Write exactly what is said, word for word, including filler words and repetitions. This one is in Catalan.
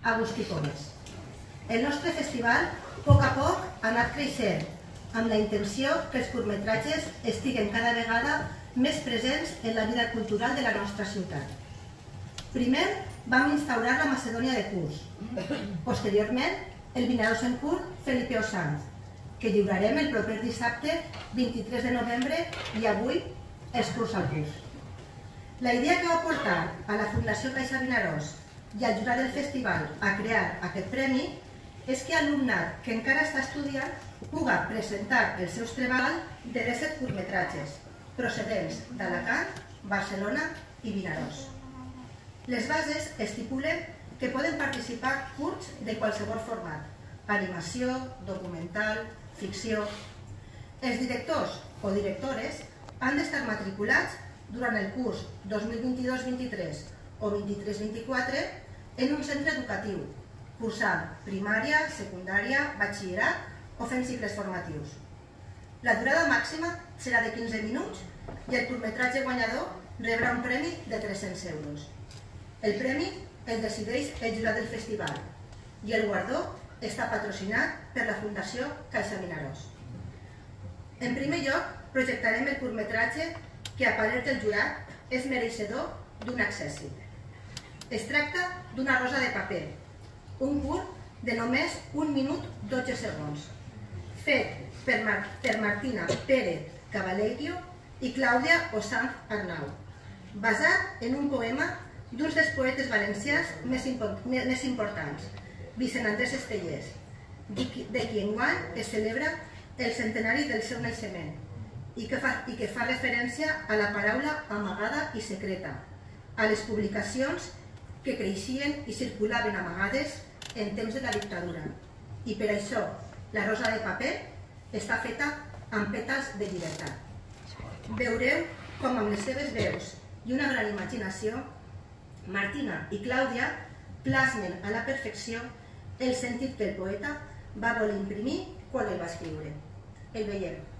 Agustí Comes. El nostre festival, a poc a poc, ha anat creixent, amb la intenció que els curtmetratges estiguen cada vegada més presents en la vida cultural de la nostra ciutat. Primer vam instaurar la Macedònia de curs. Posteriorment, el Vinaròs en curt Felipe Osanz, que lliurarem el proper dissabte vint-i-tres de novembre i avui els curs al curs. La idea que va portar a la Fundació Caixa Vinaròs i al jurat del festival a crear aquest premi és que l'alumnat que encara està estudiant pugui presentar els seus treballs de disset curtmetratges procedents d'Alacant, Barcelona i Vinaròs. Les bases estipulen que poden participar curts de qualsevol format, animació, documental, ficció. Els directors o directores han d'estar matriculats durant el curs dos mil vint-i-dos vint-i-tres o vint-i-tres vint-i-quatre en un centre educatiu, cursant primària, secundària, batxillerat o fent cicles formatius. La durada màxima serà de quinze minuts i el curtmetratge guanyador rebrà un premi de tres-cents euros. El premi el decideix el jurat del festival i el guardó està patrocinat per la Fundació Caixa Vinaròs. En primer lloc, projectarem el curtmetratge que, a parer del jurat, és mereixedor d'un accèssit. Es tracta d'Una rosa de paper, un curt de només un minut dotze segons, fet per Martina Pérez Cabaleiro i Clàudia Osanz Arnau, basat en un poema d'uns dels poetes valencians més importants, Vicent Andrés Estellés, de qui enguany es celebra el centenari del seu naixement i que fa referència a la paraula amagada i secreta, a les publicacions que creixien i circulaven amagades en temps de la dictadura. I per això la rosa de paper està feta amb pètals de llibertat. Veureu com amb les seves veus i una gran imaginació, Martina i Clàudia plasmen a la perfecció el sentit que el poeta va voler imprimir quan el va escriure. El veiem.